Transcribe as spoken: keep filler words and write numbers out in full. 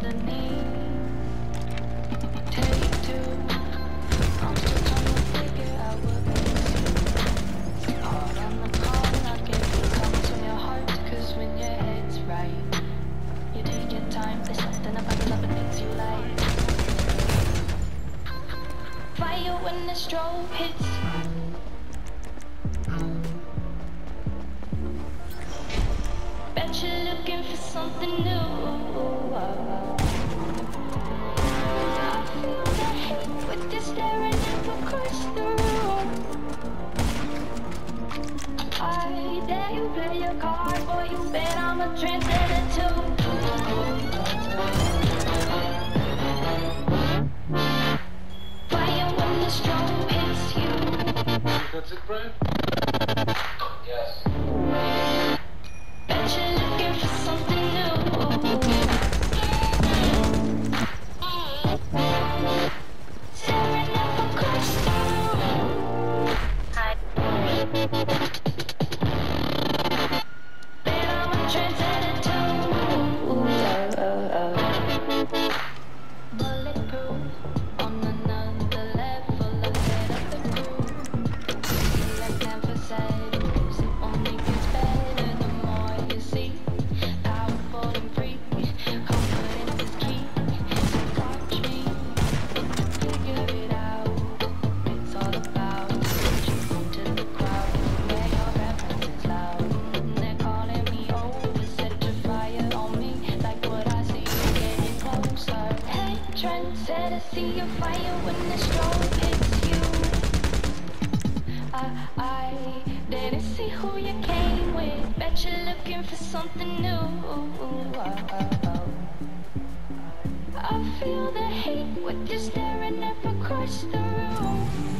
destiny. Take two. I'm still trying to figure out what makes you hard on the call. Not getting comes from your heart, cause when your head's right, you take your time. There's something about the love that makes you light. Fire when the strobe hits. Bet you're looking for something new. I feel the hate with this staring across the room. I dare you play your card, boy, you bet I'm a trendsetter too. Fire when the strobe hits you. That's it, Brian? Yes. Bet you're looking for something new. Staring up across the room. Hi. Bet I'm a trendsetter too. Bulletproof on another level. Look at the crew. Like never said, it only gets better the more you see. Powerful and free, confidence is key. So watch me, figure it out. It's all about switching to the crowd where your reference is loud. They're calling me over, set your fire on me. Like what I see, getting closer. Hey, trendsetter, see your fire when the strobe hits you. I, I didn't see who you came with. Bet you're looking for something new. I feel the hate with you staring up across the room.